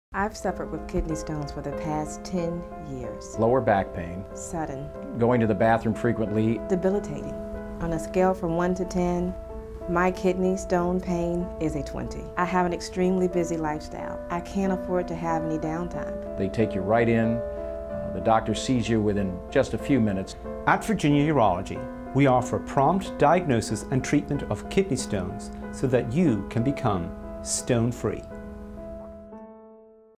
I've suffered with kidney stones for the past 10 years. Lower back pain. Sudden. Going to the bathroom frequently. Debilitating. On a scale from 1 to 10, my kidney stone pain is a 20. I have an extremely busy lifestyle. I can't afford to have any downtime. They take you right in. The doctor sees you within just a few minutes. At Virginia Urology, we offer prompt diagnosis and treatment of kidney stones so that you can become stone-free.